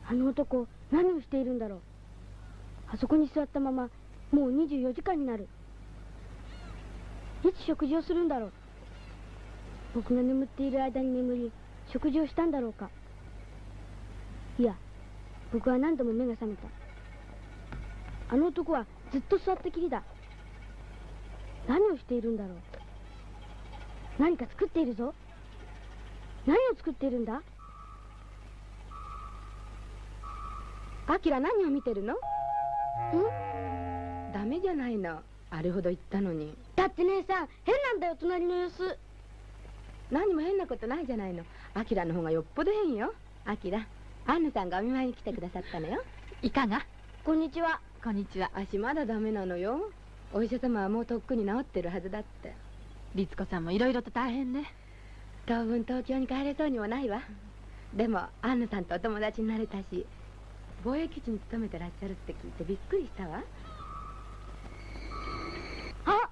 あの男何をしているんだろう。あそこに座ったままもう24時間になる。いつ食事をするんだろう。僕が眠っている間に眠り食事をしたんだろうか。いや、僕は何度も目が覚めた。あの男はずっと座ったきりだ。何をしているんだろう。何か作っているぞ。何を作っているんだ。 アキラ、何を見てるの？ダメじゃないの、あれほど言ったのに。 だって姉さん変なんだよ、隣の様子。 何も変なことないじゃないの。アキラの方がよっぽど変よ。アキラ、アンヌさんがお見舞いに来てくださったのよ。 いかが？ こんにちは。 こんにちは。 足まだダメなのよ。お医者様はもうとっくに治ってるはずだって。 律子さんもいろいろと大変ね。 当分東京に帰れそうにもないわ。でもアンヌさんとお友達になれたし、貿易地に勤めてらっしゃるって聞いてびっくりしたわ。 あ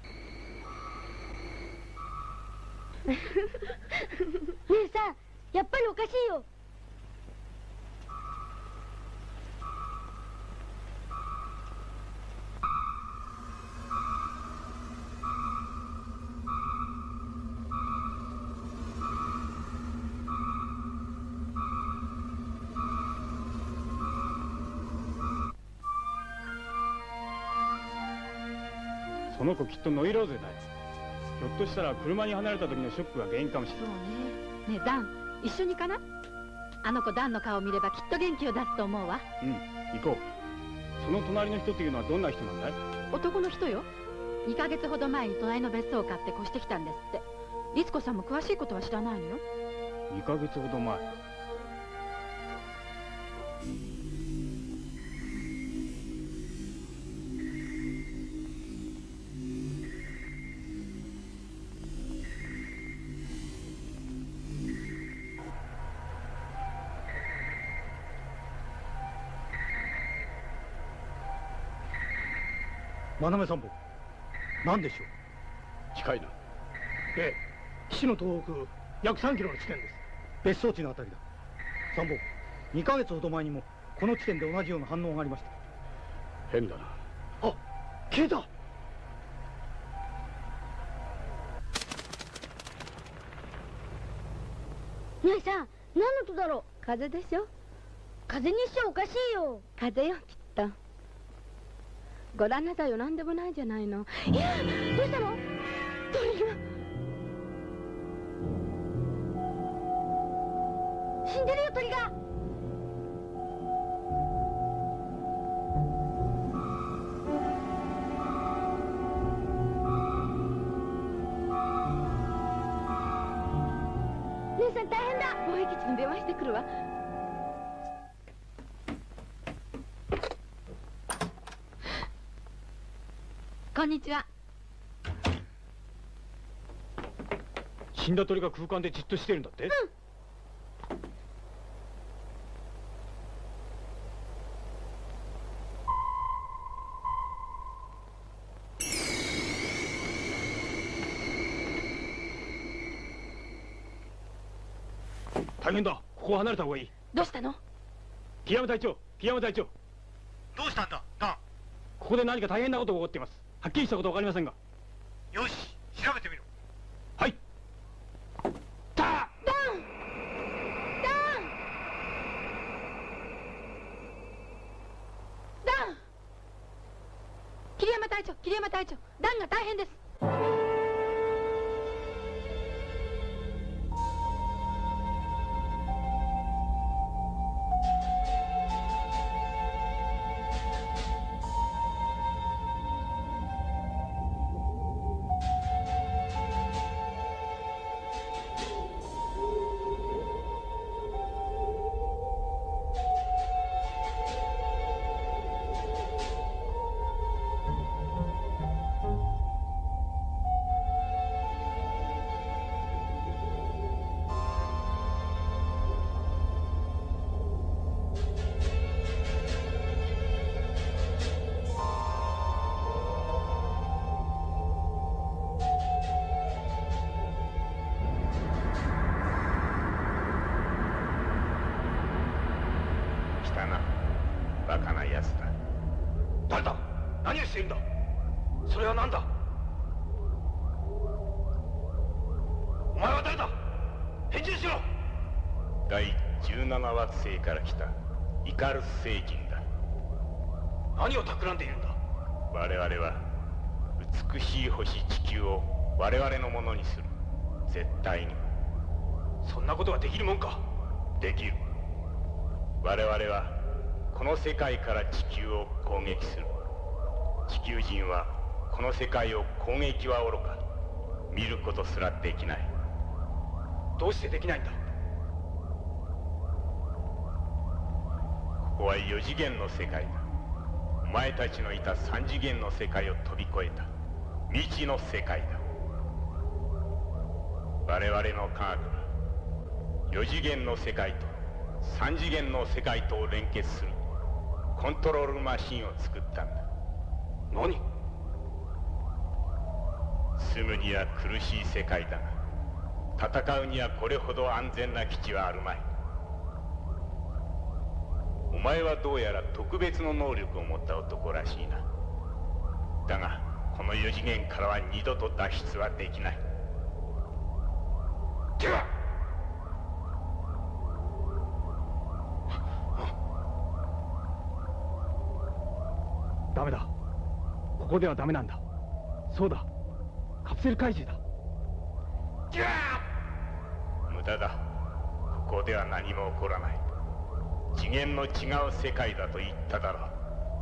姉さん、やっぱりおかしいよ。 その子きっとノイローゼだよ。ひょっとしたら車に離れた時のショックが原因かもしれない。 そうね。ねえダン、一緒に行かない？あの子ダンの顔を見ればきっと元気を出すと思うわ。 うん、行こう。その隣の人というのはどんな人なんだい？ 男の人よ。2ヶ月ほど前に隣の別荘を買って越してきたんですって。律子さんも詳しいことは知らないのよ。 2ヶ月ほど前。 真鍋参謀、何でしょう？ 近いな。 ええ、岸の東北約3キロの地点です。別荘地のあたりだ。参謀、2ヶ月ほど前にもこの地点で同じような反応がありました。 変だな。 あ、消えた。 姉さん、何の音だろう。 風でしょ。 風にしちゃおかしいよ。 風よ、きっと。ご覧なさいよ、何でもないじゃないの。 いや、どうしたの？鳥が死んでるよ、鳥が。姉さん大変だ。 貿易地に電話してくるわ。 こんにちは。 死んだ鳥が空間でじっとしてるんだって？大変だ。ここを離れた方がいい。 どうしたの？ 木山隊長、木山隊長。 どうしたんだ、ダン？ ここで何か大変なことが起こっています。はっきりしたことは分かりませんが。 よし、調べてみろ。 はい。ダー！ 桐山隊長、桐山隊長、ダンが大変です。 れは何だ？お前は誰だ？返事しろ。 第17惑星から来たイカルス星人だ。 何を企んでいるんだ？ 我々は美しい星地球を我々のものにする。絶対に。 そんなことができるもんか？ できる。我々はこの世界から地球を攻撃する。地球人はこの世界を攻撃はおろか見ることすらできない。 どうしてできないんだ？ ここは4次元の世界だ。お前たちのいた3次元の世界を飛び越えた未知の世界だ。我々の科学は4次元の世界と3次元の世界とを連結するコントロールマシンを作ったんだ。 何？ 住むには苦しい世界だが、戦うにはこれほど安全な基地はあるまい。お前はどうやら特別の能力を持った男らしいな。だがこの4次元からは二度と脱出はできない。 ではダメだ。ここではダメなんだ。そうだ、カプセル怪獣だ。 無駄だ。ここでは何も起こらない。次元の違う世界だと言っただろう。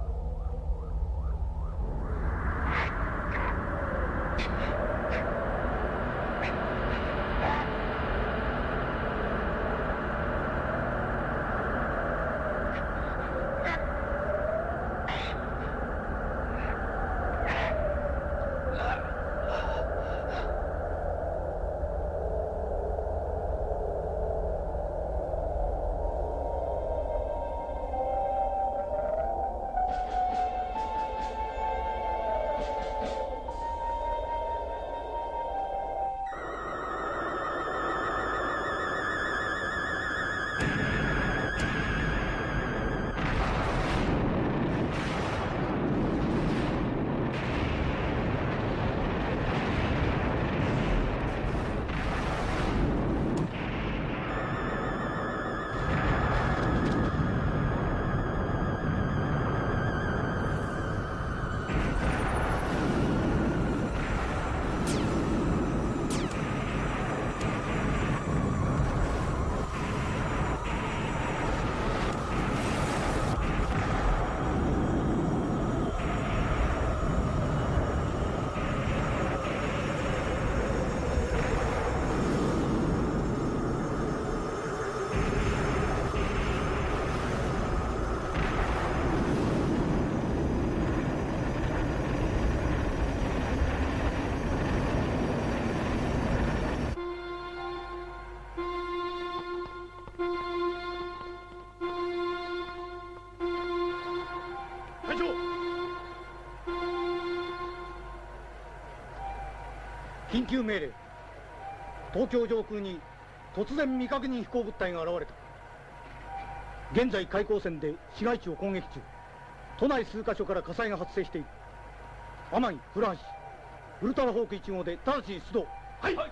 緊急命令。東京上空に突然未確認飛行物体が現れた。現在海溝線で市街地を攻撃中。都内数カ所から火災が発生している。天城、古橋、ウルトラホーク1号で直ちに出動。はい、はい。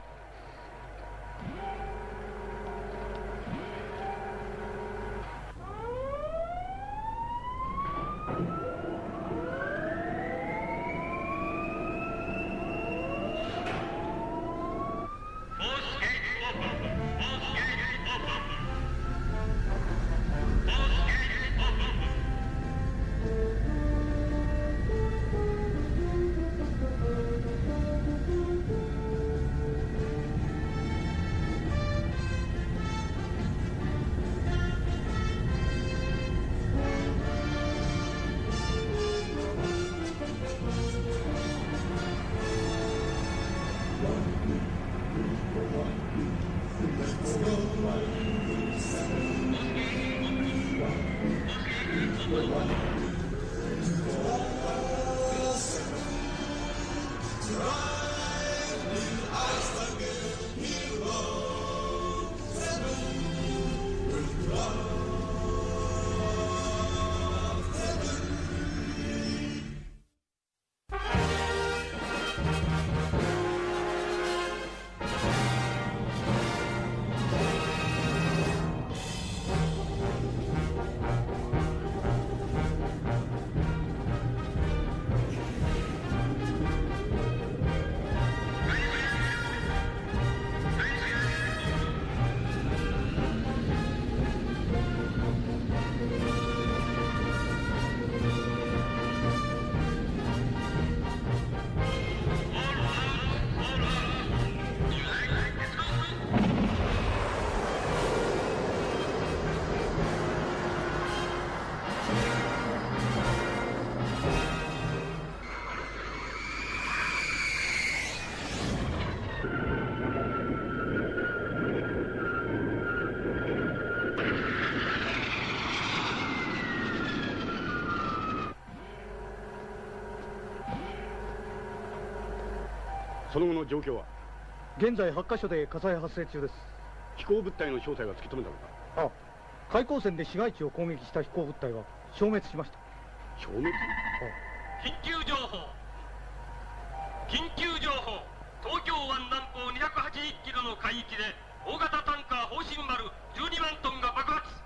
その後の状況は？ 現在8カ所で火災発生中です。 飛行物体の正体は突き止めたのか？ ああ、開港船で市街地を攻撃した飛行物体は消滅しました。 消滅？ 緊急情報、緊急情報。東京湾南方280キロの海域で大型タンカー方針丸12万トンが爆発。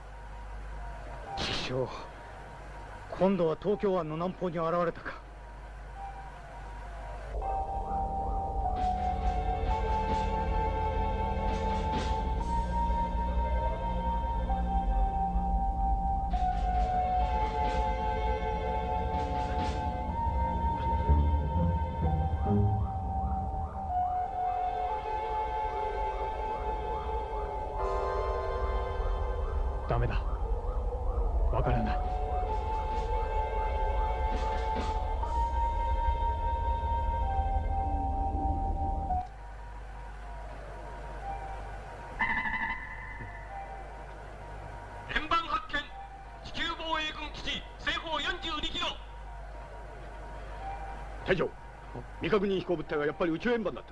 師匠、今度は東京湾の南方に現れたか。 ダメだ。わからない。 円盤発見。地球防衛軍基地西方42キロ。 隊長、未確認飛行物体はやっぱり宇宙円盤だった。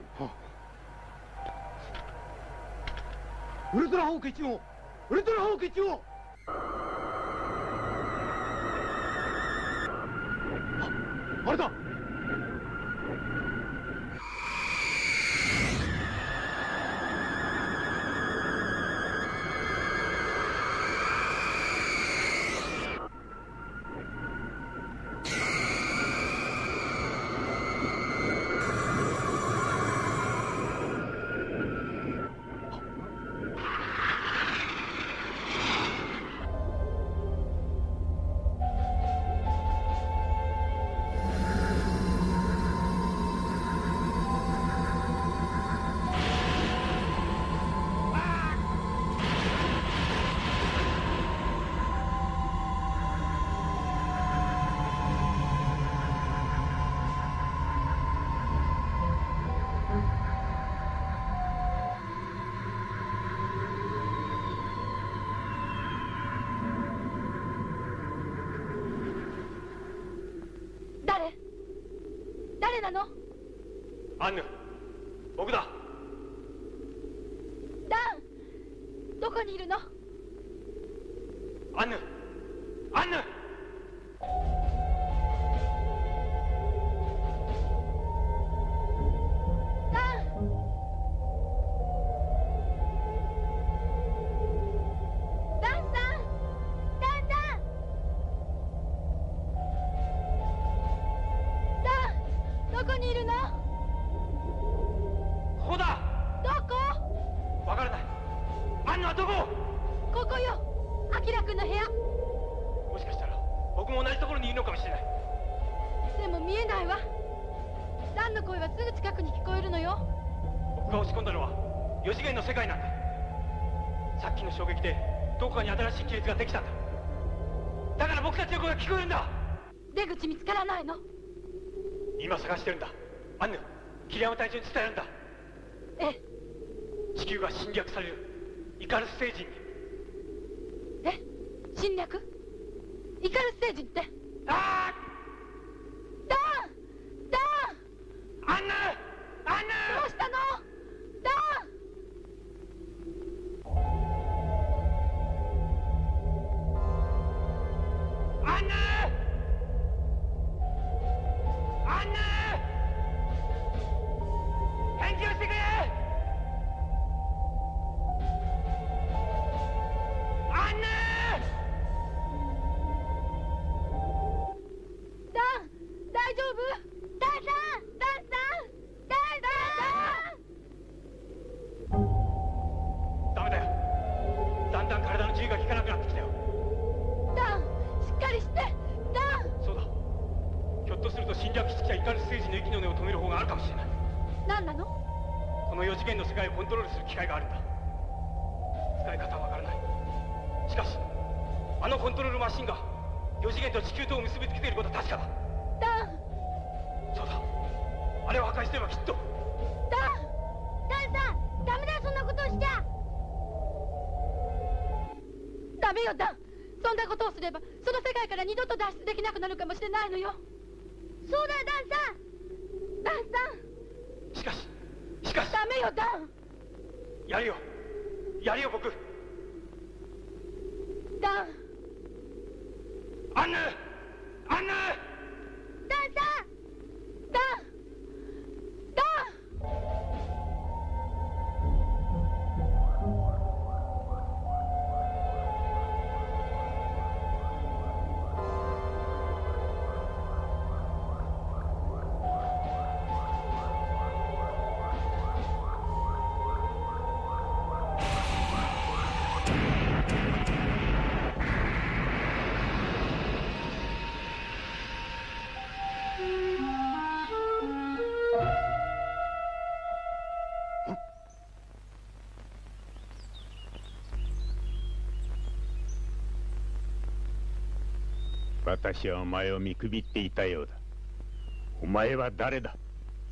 ウルトラホーク1号、ウルトラホーク1号。あれだ。 誰なの？ アンヌ、僕だ。 ダン、どこにいるの？ アンヌ、アンヌ。今探してるんだ。アンヌ、桐山隊長に伝えるんだ。 ええ。 地球が侵略される。イカルス星人に。 え？侵略？イカルス星人って？ ああ！ ダン！ダン！ アンヌ！アンヌ！ どうしたの？ダン！アンヌ！アンヌ！返事をしてくれ！アンヌ！ ダン、大丈夫？ダンさん！ダンさん！ダン！ ダメだよ。だんだん体の自由が利かなくなってきたよ。 ダン、しっかりして！ダン！ そうだ。ひょっとすると侵略してきたイカルス星人の息の根を止める方があるかもしれない。 何なの？ この4次元の世界をコントロールする機械があるんだ。使い方はわからない。しかしあのコントロールマシンが4次元と地球とを結びつけていることは確かだ。 ダン！ そうだ。あれを破壊すればきっと。 ダン！ しちゃ。 ダメよダン。そんなことをすればその世界から二度と脱出できなくなるかもしれないのよ。 そうだよダンさん。ダンさん。 しかしダメよダン。 やるよ僕。 ダン。 アンヌ。 ダンさん。 ダン。 私はお前を見くびっていたようだ。お前は誰だ？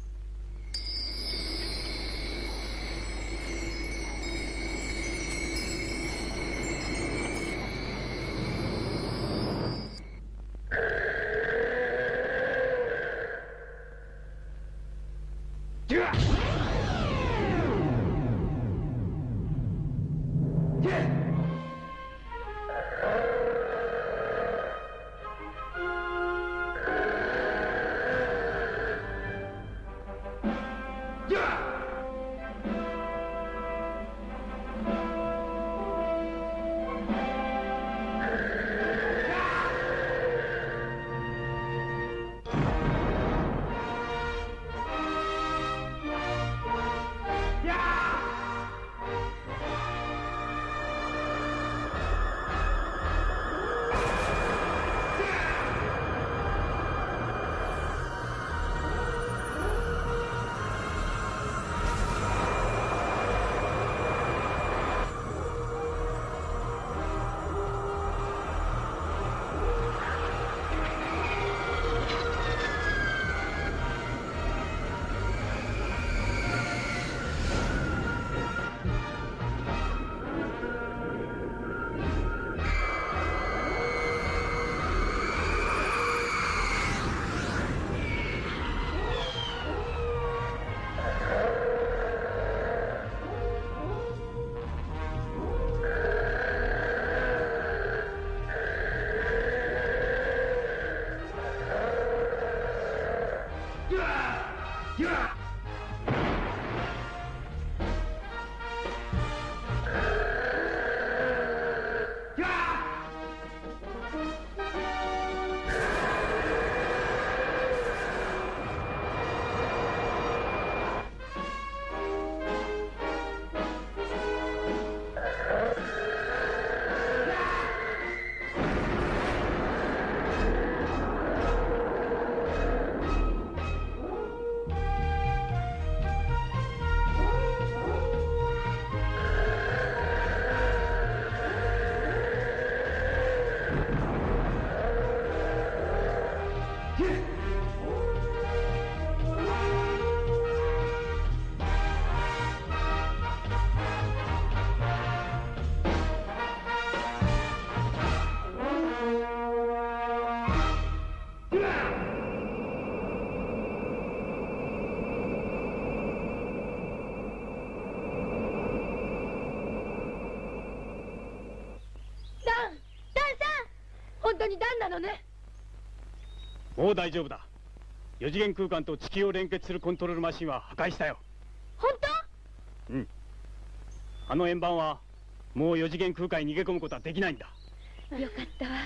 本当にダンなのね。 もう大丈夫だ。4次元空間と地球を連結するコントロールマシンは破壊したよ。 本当？ うん。あの円盤はもう4次元空間に逃げ込むことはできないんだ。 よかったわ。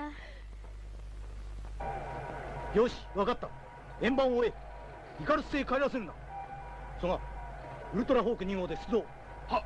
よし、分かった。円盤を追え。イカルス星帰らせるんだ。ソガ、ウルトラホーク2号で出動。はっ。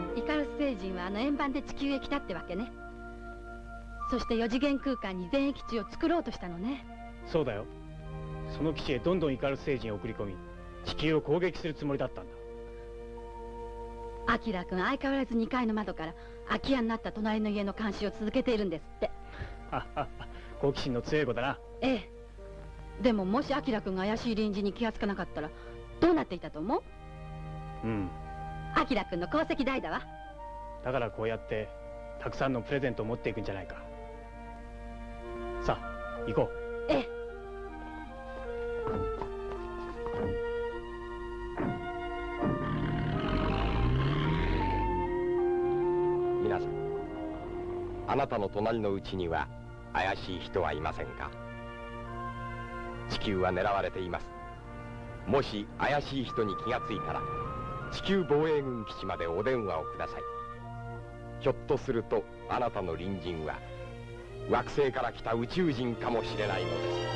イカルス星人はあの円盤で地球へ来たってわけね。そして4次元空間に全域地を作ろうとしたのね。 そうだよ。その基地へどんどんイカルス星人を送り込み、地球を攻撃するつもりだったんだ。 アキラ君、相変わらず2階の窓から空き家になった隣の家の監視を続けているんですって。 好奇心の強い子だな。 ええ。でももしアキラ君が怪しい隣人に気がつかなかったらどうなっていたと思う？ うん。 アキラ君の功績大だわ。 だからこうやってたくさんのプレゼントを持っていくんじゃないか。さあ行こう。 ええ。 皆さん、あなたの隣のうちには怪しい人はいませんか？地球は狙われています。もし怪しい人に気がついたら地球防衛軍基地までお電話をください。ひょっとするとあなたの隣人は惑星から来た宇宙人かもしれないのです。